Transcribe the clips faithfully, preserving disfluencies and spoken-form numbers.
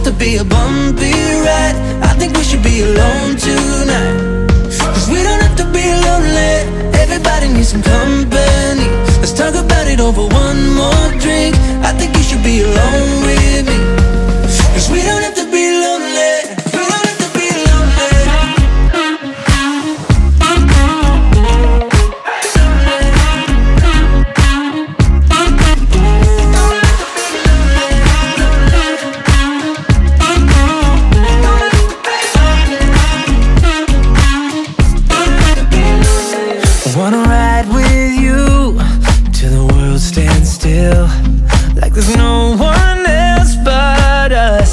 have to be a bumpy ride. I think we should be alone tonight. Cause we don't have to be lonely. Everybody needs some company. Let's talk about it over one more drink. I think you should be alone with me. Cause we don't have to be lonely. We don't have to be lonely. I wanna ride with you till the world stands still, like there's no one else but us.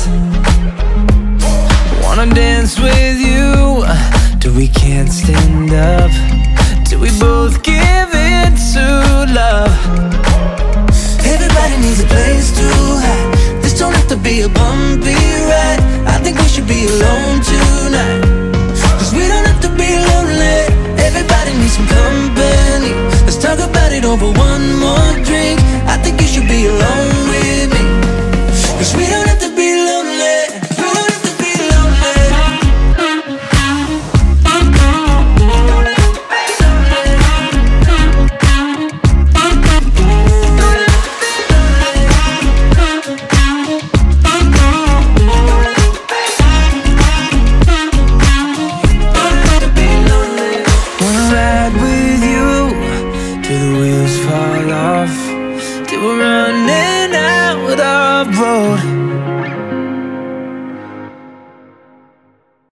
Wanna dance with you till we can't stand up, till we both give in to love. Everybody needs a place to hide. This don't have to be a bumpy ride. I think we should be alone tonight. Cause we don't have to be lonely. Everybody needs some company. Let's talk about it over one more drink. I think you should be alone with me. Cause we don't have to be lonely. We don't have to be lonely. Wanna ride with you till the wheels fall off, till we're running